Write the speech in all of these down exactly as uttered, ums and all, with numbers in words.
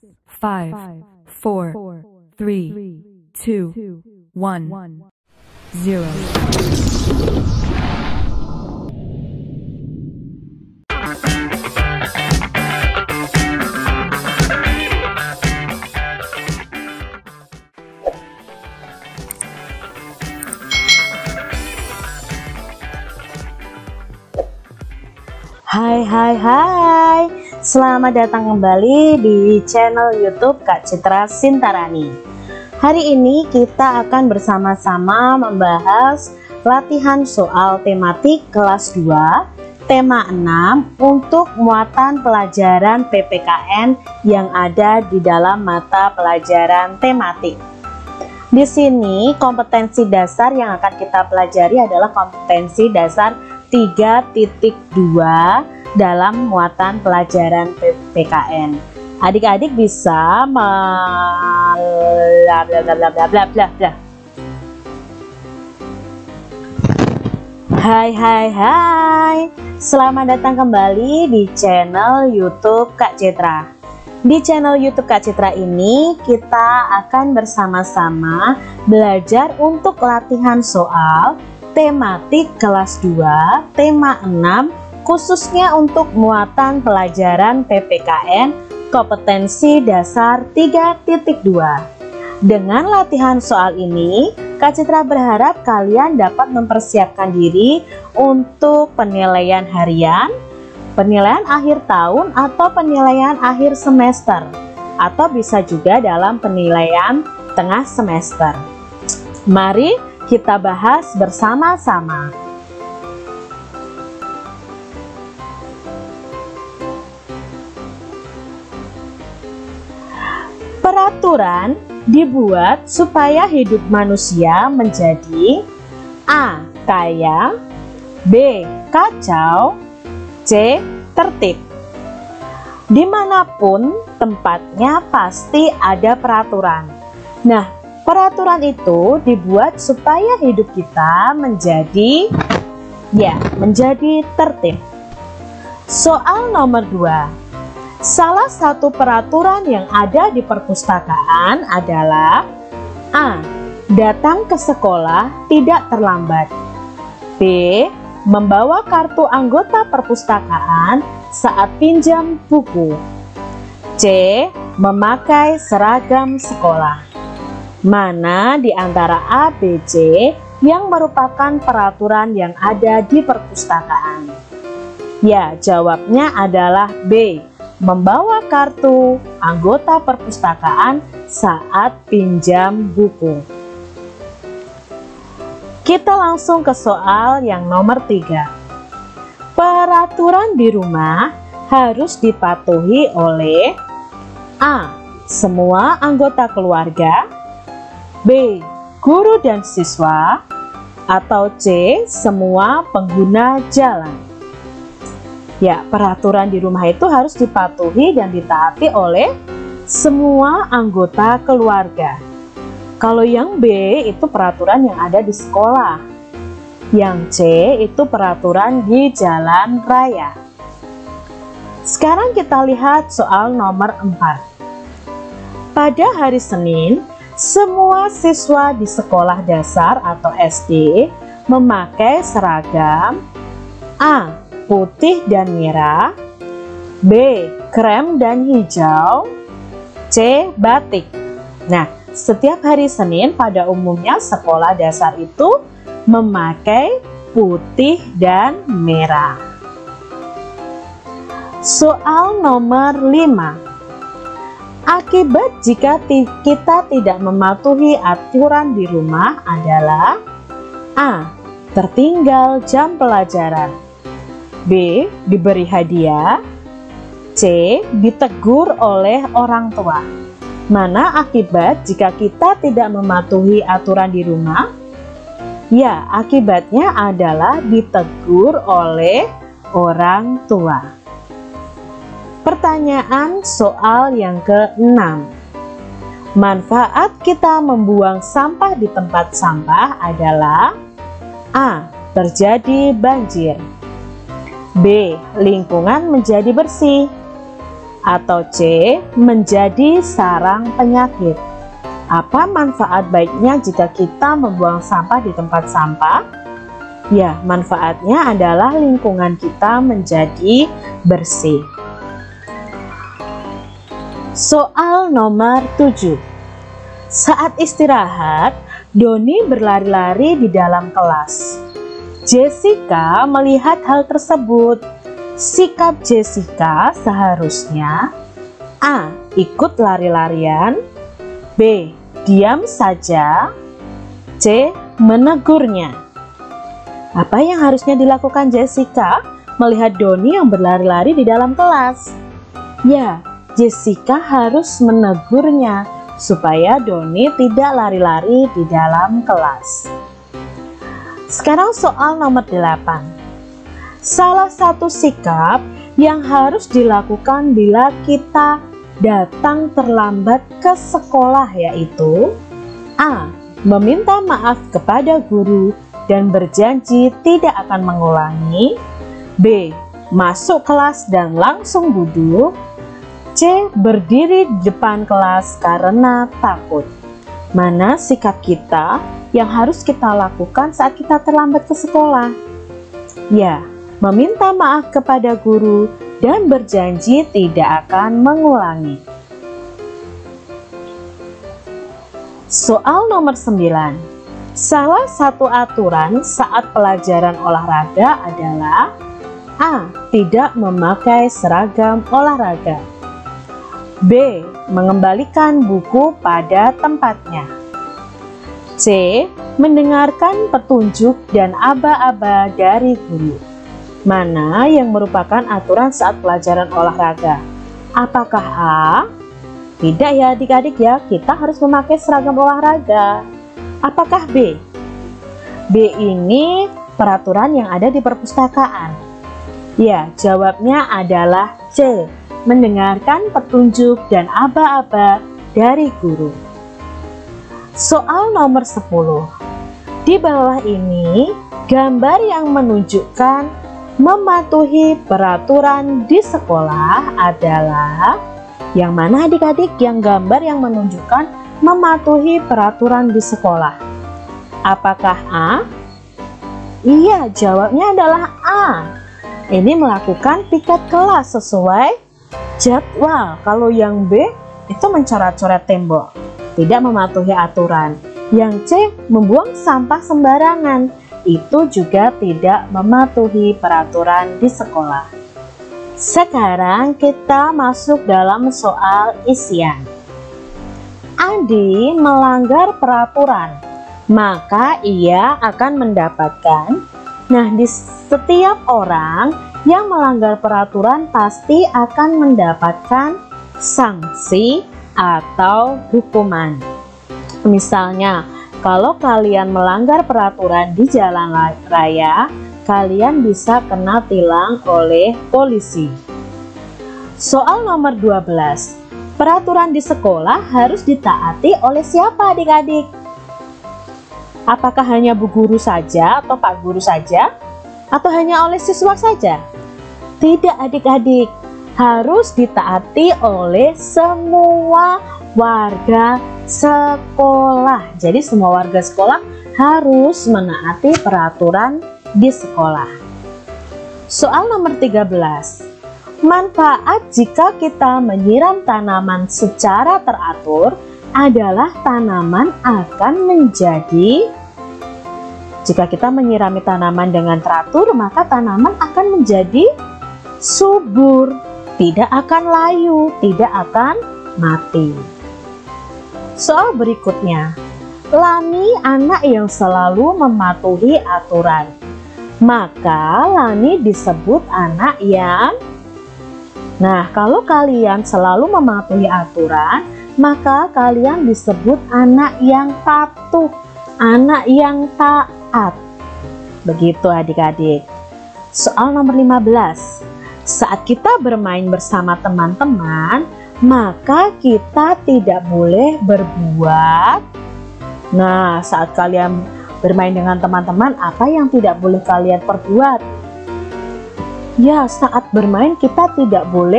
five, four, three, two, one, zero. Hai hai hai, selamat datang kembali di channel YouTube Kak Citra Sintarani. Hari ini kita akan bersama-sama membahas latihan soal tematik kelas dua, tema enam untuk muatan pelajaran P P K N yang ada di dalam mata pelajaran tematik. Di sini kompetensi dasar yang akan kita pelajari adalah kompetensi dasar tiga titik dua dalam muatan pelajaran P P K N. Adik-adik bisa bla bla bla bla bla bla bla. Hai hai hai, selamat datang kembali di channel YouTube Kak Citra. Di channel YouTube Kak Citra ini kita akan bersama-sama belajar untuk latihan soal tematik kelas dua, tema enam, khususnya untuk muatan pelajaran P P K N kompetensi dasar tiga titik dua. Dengan latihan soal ini, Kak Citra berharap kalian dapat mempersiapkan diri untuk penilaian harian, penilaian akhir tahun atau penilaian akhir semester, atau bisa juga dalam penilaian tengah semester. Mari kita bahas bersama-sama. Peraturan dibuat supaya hidup manusia menjadi A. Kaya, B. Kacau, C. Tertib. Dimanapun tempatnya pasti ada peraturan. Nah, peraturan itu dibuat supaya hidup kita menjadi ya, menjadi tertib. Soal nomor dua. Salah satu peraturan yang ada di perpustakaan adalah A. Datang ke sekolah tidak terlambat, B. Membawa kartu anggota perpustakaan saat pinjam buku, C. Memakai seragam sekolah. Mana di antara A, B, C yang merupakan peraturan yang ada di perpustakaan? Ya, jawabnya adalah B. Membawa kartu anggota perpustakaan saat pinjam buku. Kita langsung ke soal yang nomor tiga. Peraturan di rumah harus dipatuhi oleh A. Semua anggota keluarga, B. Guru dan siswa, atau C. Semua pengguna jalan. Ya, peraturan di rumah itu harus dipatuhi dan ditaati oleh semua anggota keluarga. Kalau yang B itu peraturan yang ada di sekolah. Yang C itu peraturan di jalan raya. Sekarang kita lihat soal nomor empat. Pada hari Senin, semua siswa di sekolah dasar atau S D memakai seragam A. Putih dan merah, B. Krem dan hijau, C. Batik. Nah, setiap hari Senin pada umumnya sekolah dasar itu memakai putih dan merah. Soal nomor lima. Akibat jika kita tidak mematuhi aturan di rumah adalah A. Tertinggal jam pelajaran, B. Diberi hadiah, C. Ditegur oleh orang tua. Mana akibat jika kita tidak mematuhi aturan di rumah? Ya, akibatnya adalah ditegur oleh orang tua. Pertanyaan soal yang keenam. Manfaat kita membuang sampah di tempat sampah adalah A. Terjadi banjir, B. Lingkungan menjadi bersih, Atau C, menjadi sarang penyakit? Apa manfaat baiknya jika kita membuang sampah di tempat sampah? Ya, manfaatnya adalah lingkungan kita menjadi bersih. Soal nomor tujuh. Saat istirahat, Doni berlari-lari di dalam kelas. Jessica melihat hal tersebut. Sikap Jessica seharusnya A. Ikut lari-larian, B. Diam saja, C. Menegurnya. Apa yang harusnya dilakukan Jessica melihat Doni yang berlari-lari di dalam kelas? Ya, Jessica harus menegurnya supaya Doni tidak lari-lari di dalam kelas. Sekarang soal nomor delapan. Salah satu sikap yang harus dilakukan bila kita datang terlambat ke sekolah yaitu A. Meminta maaf kepada guru dan berjanji tidak akan mengulangi, B. Masuk kelas dan langsung duduk, C. Berdiri di depan kelas karena takut. Mana sikap kita yang harus kita lakukan saat kita terlambat ke sekolah? Ya, meminta maaf kepada guru dan berjanji tidak akan mengulangi. Soal nomor sembilan. Salah satu aturan saat pelajaran olahraga adalah A. Tidak memakai seragam olahraga, B. Mengembalikan buku pada tempatnya, C. Mendengarkan petunjuk dan aba-aba dari guru. Mana yang merupakan aturan saat pelajaran olahraga? Apakah A? Tidak ya adik-adik ya, kita harus memakai seragam olahraga. Apakah B? B ini peraturan yang ada di perpustakaan. Ya, jawabnya adalah C. Mendengarkan petunjuk dan aba-aba dari guru. Soal nomor sepuluh. Di bawah ini gambar yang menunjukkan mematuhi peraturan di sekolah adalah yang mana adik-adik? Yang gambar yang menunjukkan mematuhi peraturan di sekolah. Apakah A? Iya, jawabnya adalah A. Ini melakukan piket kelas sesuai jadwal. Kalau yang B itu mencoret-coret tembok, tidak mematuhi aturan. Yang C, membuang sampah sembarangan, itu juga tidak mematuhi peraturan di sekolah. Sekarang kita masuk dalam soal isian. Adi melanggar peraturan, maka ia akan mendapatkan. Nah, di setiap orang yang melanggar peraturan pasti akan mendapatkan sanksi atau hukuman. Misalnya, kalau kalian melanggar peraturan di jalan raya, kalian bisa kena tilang oleh polisi. Soal nomor dua belas. Peraturan di sekolah harus ditaati oleh siapa adik-adik? Apakah hanya bu guru saja atau pak guru saja? Atau hanya oleh siswa saja? Tidak adik-adik, harus ditaati oleh semua warga sekolah. Jadi semua warga sekolah harus menaati peraturan di sekolah. Soal nomor tiga belas. Manfaat jika kita menyiram tanaman secara teratur adalah tanaman akan menjadi, jika kita menyirami tanaman dengan teratur, maka tanaman akan menjadi subur, tidak akan layu, tidak akan mati. Soal berikutnya, Lani anak yang selalu mematuhi aturan, maka Lani disebut anak yang. Nah, kalau kalian selalu mematuhi aturan, maka kalian disebut anak yang patuh, anak yang taat. Begitu adik-adik. Soal nomor lima belas. Saat kita bermain bersama teman-teman, maka kita tidak boleh berbuat. Nah, saat kalian bermain dengan teman-teman, apa yang tidak boleh kalian perbuat? Ya, saat bermain kita tidak boleh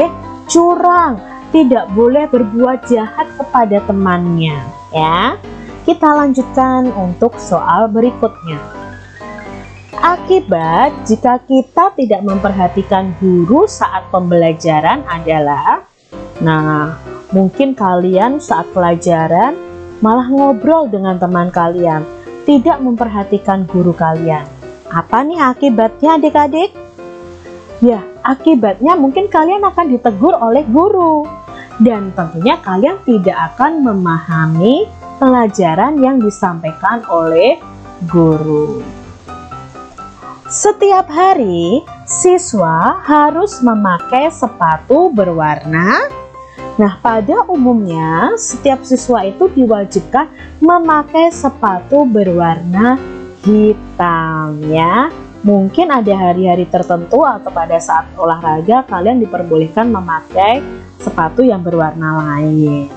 curang, tidak boleh berbuat jahat kepada temannya. Ya, kita lanjutkan untuk soal berikutnya. Akibat jika kita tidak memperhatikan guru saat pembelajaran adalah, nah, mungkin kalian saat pelajaran malah ngobrol dengan teman kalian, tidak memperhatikan guru kalian. Apa nih akibatnya adik-adik? Ya, akibatnya mungkin kalian akan ditegur oleh guru. Dan tentunya kalian tidak akan memahami pelajaran yang disampaikan oleh guru. Setiap hari, siswa harus memakai sepatu berwarna. Nah, pada umumnya setiap siswa itu diwajibkan memakai sepatu berwarna hitam ya. Mungkin ada hari-hari tertentu atau pada saat olahraga kalian diperbolehkan memakai sepatu yang berwarna lain.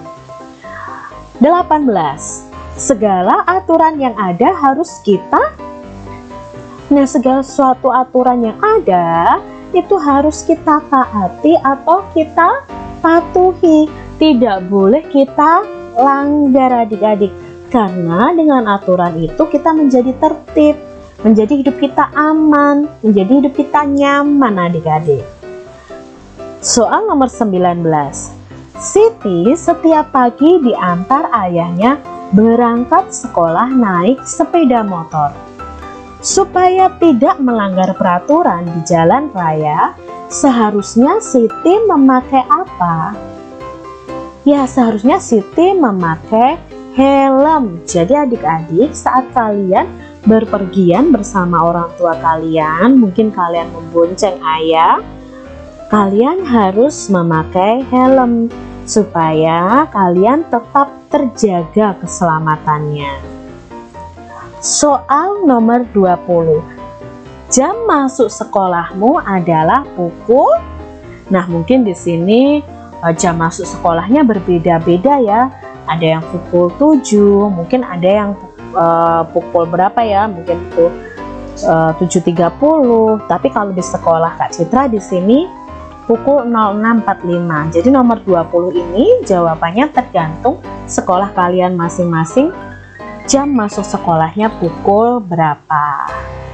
delapan belas. Segala aturan yang ada harus kita Nah, segala suatu aturan yang ada itu harus kita taati atau kita patuhi. Tidak boleh kita langgar adik-adik. Karena dengan aturan itu kita menjadi tertib, menjadi hidup kita aman, menjadi hidup kita nyaman adik-adik. Soal nomor sembilan belas. Siti setiap pagi diantar ayahnya berangkat sekolah naik sepeda motor. Supaya tidak melanggar peraturan di jalan raya, seharusnya Siti memakai apa? Ya, seharusnya Siti memakai helm. Jadi adik-adik, saat kalian berpergian bersama orang tua kalian, mungkin kalian membonceng ayah, kalian harus memakai helm supaya kalian tetap terjaga keselamatannya. Soal nomor dua puluh. Jam masuk sekolahmu adalah pukul. Nah, mungkin di sini jam masuk sekolahnya berbeda-beda ya. Ada yang pukul tujuh, mungkin ada yang uh, pukul berapa ya? Mungkin pukul uh, tujuh tiga puluh. Tapi kalau di sekolah Kak Citra di sini pukul nol enam empat puluh lima. Jadi nomor dua puluh ini jawabannya tergantung sekolah kalian masing-masing. Jam masuk sekolahnya pukul berapa?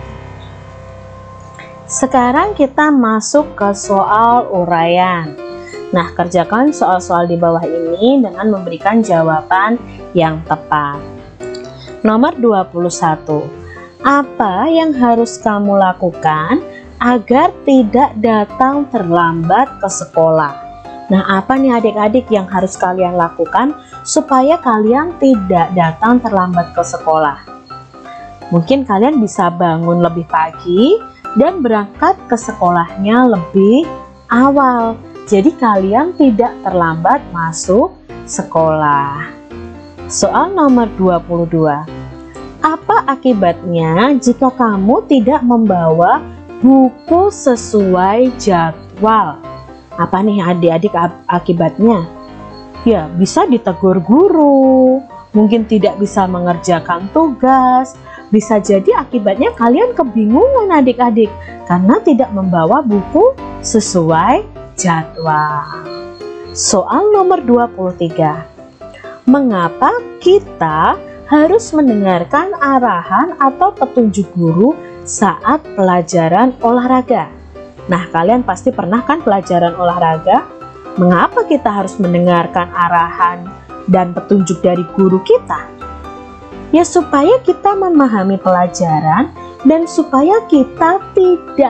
Sekarang kita masuk ke soal uraian. Nah, kerjakan soal-soal di bawah ini dengan memberikan jawaban yang tepat. Nomor dua puluh satu. Apa yang harus kamu lakukan agar tidak datang terlambat ke sekolah? Nah, apa nih adik-adik yang harus kalian lakukan supaya kalian tidak datang terlambat ke sekolah? Mungkin kalian bisa bangun lebih pagi dan berangkat ke sekolahnya lebih awal. Jadi kalian tidak terlambat masuk sekolah. Soal nomor dua puluh dua. Apa akibatnya jika kamu tidak membawa buku sesuai jadwal? Apa nih adik-adik akibatnya? Ya, bisa ditegur guru, mungkin tidak bisa mengerjakan tugas, bisa jadi akibatnya kalian kebingungan adik-adik karena tidak membawa buku sesuai jadwal. Soal nomor dua puluh tiga. Mengapa kita harus mendengarkan arahan atau petunjuk guru saat pelajaran olahraga? Nah, kalian pasti pernah kan pelajaran olahraga? Mengapa kita harus mendengarkan arahan dan petunjuk dari guru kita? Ya, supaya kita memahami pelajaran dan supaya kita tidak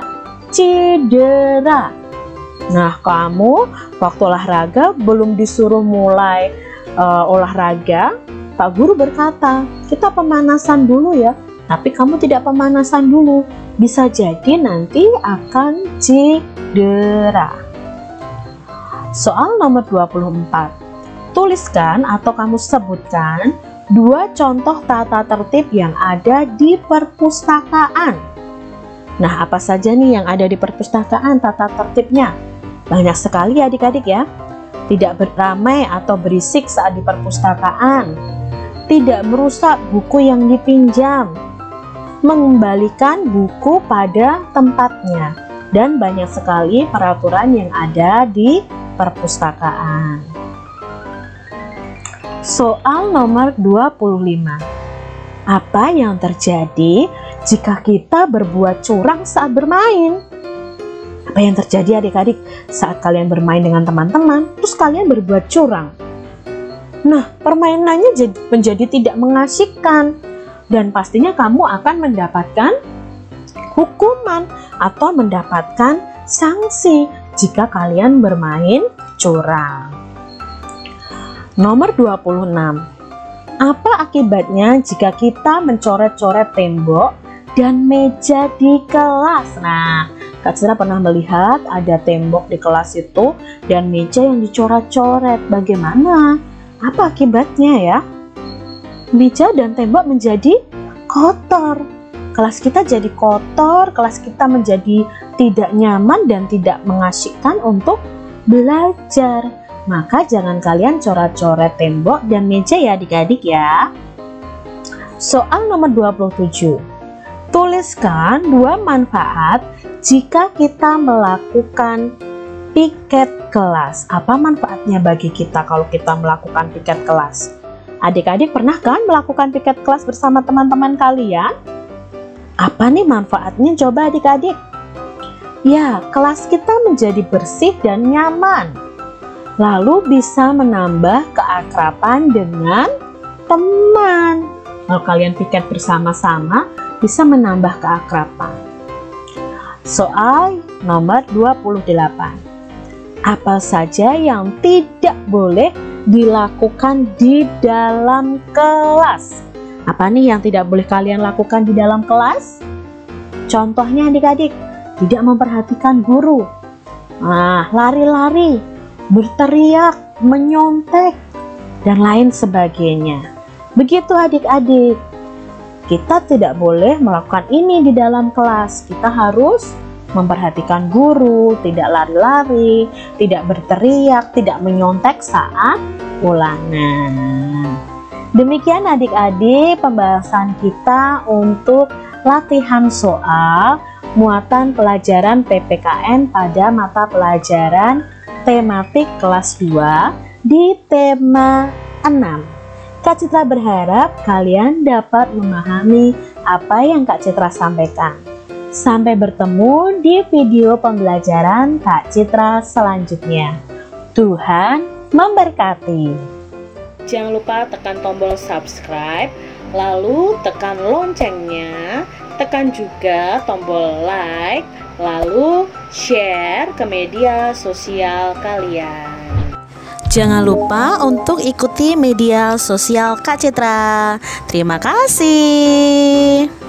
cedera. Nah, kamu waktu olahraga belum disuruh mulai uh, olahraga, Pak Guru berkata, kita pemanasan dulu ya. Tapi kamu tidak pemanasan dulu, bisa jadi nanti akan cedera. Soal nomor dua puluh empat. Tuliskan atau kamu sebutkan dua contoh tata tertib yang ada di perpustakaan. Nah, apa saja nih yang ada di perpustakaan tata tertibnya? Banyak sekali adik-adik ya. Tidak beramai atau berisik saat di perpustakaan. Tidak merusak buku yang dipinjam. Mengembalikan buku pada tempatnya, dan banyak sekali peraturan yang ada di perpustakaan. Soal nomor dua puluh lima. Apa yang terjadi jika kita berbuat curang saat bermain? Apa yang terjadi adik-adik saat kalian bermain dengan teman-teman, terus kalian berbuat curang? Nah, permainannya menjadi tidak mengasyikkan, dan pastinya kamu akan mendapatkan hukuman atau mendapatkan sanksi jika kalian bermain curang. Nomor dua puluh enam. Apa akibatnya jika kita mencoret-coret tembok dan meja di kelas? Nah, Kak Citra pernah melihat ada tembok di kelas itu dan meja yang dicoret-coret. Bagaimana? Apa akibatnya ya? Meja dan tembok menjadi kotor. Kelas kita jadi kotor, kelas kita menjadi tidak nyaman dan tidak mengasyikkan untuk belajar. Maka jangan kalian coret-coret tembok dan meja ya adik-adik ya. Soal nomor dua puluh tujuh. Tuliskan dua manfaat jika kita melakukan piket kelas. Apa manfaatnya bagi kita kalau kita melakukan piket kelas? Adik-adik pernah kan melakukan piket kelas bersama teman-teman kalian? Apa nih manfaatnya? Coba adik-adik. Ya, kelas kita menjadi bersih dan nyaman. Lalu bisa menambah keakraban dengan teman. Kalau kalian piket bersama-sama, bisa menambah keakraban. Soal nomor dua puluh delapan. Apa saja yang tidak boleh dilakukan di dalam kelas? Apa nih yang tidak boleh kalian lakukan di dalam kelas? Contohnya adik-adik, tidak memperhatikan guru. Nah, lari-lari, berteriak, menyontek, dan lain sebagainya. Begitu adik-adik. Kita tidak boleh melakukan ini di dalam kelas. Kita harus memperhatikan guru, tidak lari-lari, tidak berteriak, tidak menyontek saat ulangan. Demikian adik-adik pembahasan kita untuk latihan soal muatan pelajaran P P K N pada mata pelajaran tematik kelas dua di tema enam. Kak Citra berharap kalian dapat memahami apa yang Kak Citra sampaikan. Sampai bertemu di video pembelajaran Kak Citra selanjutnya. Tuhan memberkati. Jangan lupa tekan tombol subscribe, lalu tekan loncengnya, tekan juga tombol like, lalu share ke media sosial kalian. Jangan lupa untuk ikuti media sosial Kak Citra. Terima kasih.